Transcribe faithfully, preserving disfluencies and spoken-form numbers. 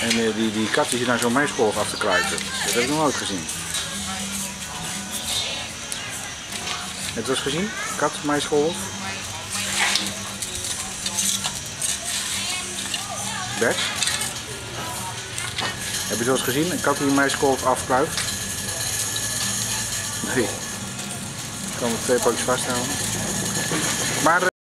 En uh, die, die kat die zit naar zo'n muiskolf af te kruipen. Dat heb ik nog nooit gezien. Heb je het eens gezien? Kat, muiskolf? Bert? Heb je het wel eens gezien? Een kat die een muiskolf afkruipt? Nee. Ik kan met twee pootjes vasthouden. Maar